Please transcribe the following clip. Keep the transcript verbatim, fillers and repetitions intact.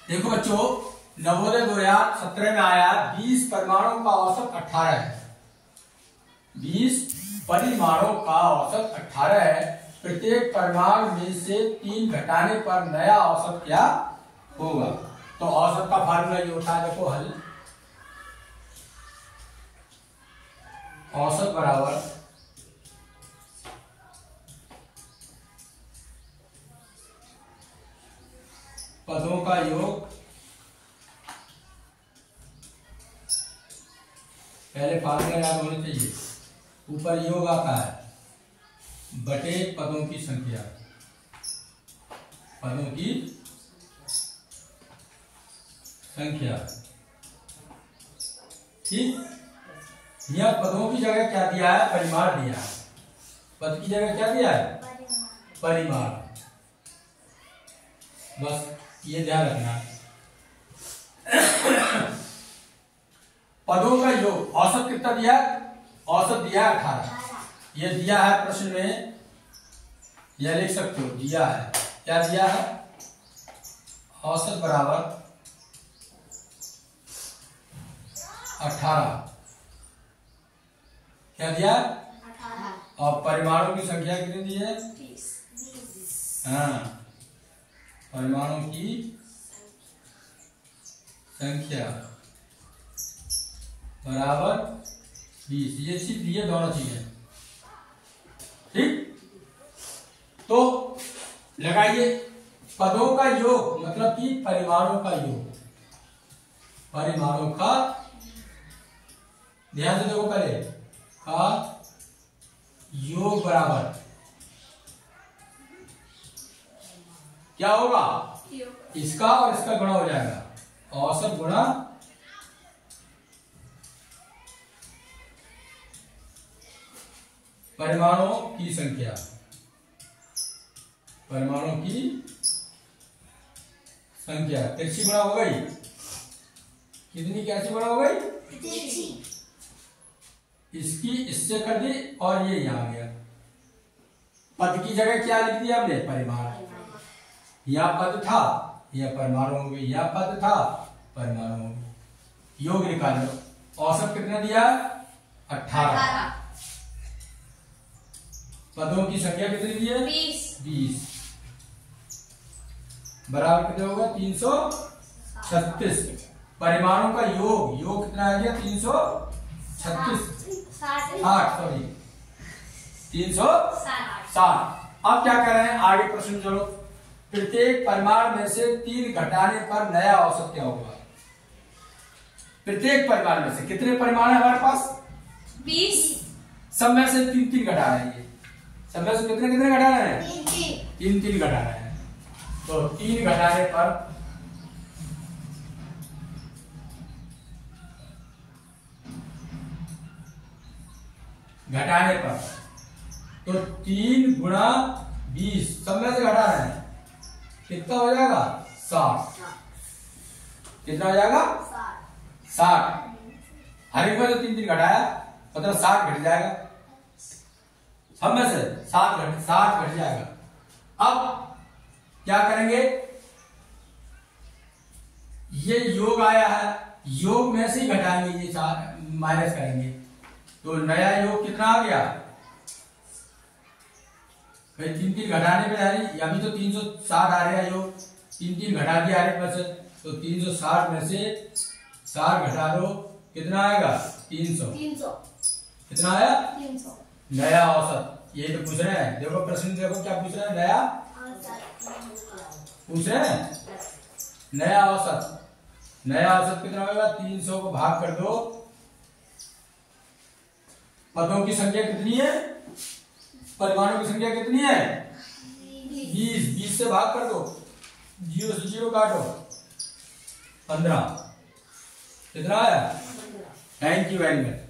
देखो बच्चों, नवोदय दो हजार सत्रह में आया बीस परमाणु का औसत अठारह है। बीस परिमाणों का औसत अठारह है। प्रत्येक परमाणु में से तीन घटाने पर नया औसत क्या होगा? तो औसत का फार्मूला ये होता है, देखो हल। औसत बराबर पदों का योग पहले फार्मूला याद होनी चाहिए। ऊपर योग आता है बटे पदों की संख्या, पदों की संख्या। ठीक, यह पदों की जगह क्या दिया है? परिमाण दिया है। पद की जगह क्या दिया है? परिमाण। बस ये ध्यान रखना। पदों का योग औसत कितना दिया? औसत दिया है अठारह। ये दिया है प्रश्न में, यह लिख सकते हो, दिया है। क्या दिया है? औसत बराबर अठारह। क्या दिया? अठारह। और परिमाणों की संख्या कितनी दी है? हाँ, परिमाणों की संख्या बराबर बीस। ये सिर्फ दिए दोनों चीजें। ठीक, तो लगाइए पदों का योग मतलब कि परिमाणों का योग। परिमाणों का, ध्यान से देखो पहले, का योग बराबर क्या होगा? इसका और इसका गुणा हो जाएगा। औसत गुणा परिमाणों की संख्या। परिमाणों की संख्या तिरछी गुणा हो गई। कितनी कैसी गुणा हो गई? तिरछी। इसकी इससे कर दी और ये यहां आ गया। पद की जगह क्या लिख दिया हमने? परिमाण। यह पद था, यह परमाणु हो गई। यह पद था, परमाणु हो गई। योग निकालो। औसत कितना दिया? अठारह। पदों की संख्या कितनी दी है? बीस। बीस बराबर कितने होगा? तीन सौ छत्तीस। परिमाणों का योग, योग कितना आ गया? तीन सौ छत्तीस। साठ, सॉरी तीन सौ साठ। अब क्या कर रहे हैं? आगे प्रश्न चलो। प्रत्येक परिमाण में से तीन घटाने पर नया औसत क्या होगा? प्रत्येक परिमाण में से कितने परिमाण है हमारे पास? बीस। सब में से तीन तीन घटा रहे हैं। सब में से कितने कितने घटा रहे हैं? तीन तीन। तीन तीन घटा रहे हैं। तो तीन घटाने पर घटाने पर तो तीन गुणा बीस, सब में से घटा रहे हैं, कितना हो जाएगा? साठ। कितना हो जाएगा? साठ। हर एक में तो तीन तीन घटाया मतलब साठ घट जाएगा। सब में से सात घट सात घट जाएगा। अब क्या करेंगे? ये योग आया है, योग में से ही घटाएंगे, ये माइनस करेंगे तो नया योग कितना आ गया? भाई तीन तीन घटाने पे आ रही, अभी तो तीन सौ साठ आ रहा है योग। तीन तीन घटा दिया हर एक में से, तो तीन सौ साठ में से साठ घटा दो, कितना आएगा? तीन सौ। कितना आया? तीन सौ। नया औसत, ये तो पूछ रहे हैं। देखो प्रश्न देखो क्या पूछ रहे हैं? नया पूछ रहे हैं। नया औसत, नया औसत कितना होगा? तीन सौ को भाग कर दो, पदों की संख्या कितनी है? परिमाणों की संख्या कितनी है? बीस। बीस से भाग कर दो, जीरो से जीरो काटो, पंद्रह। कितना आया? Thank you very much.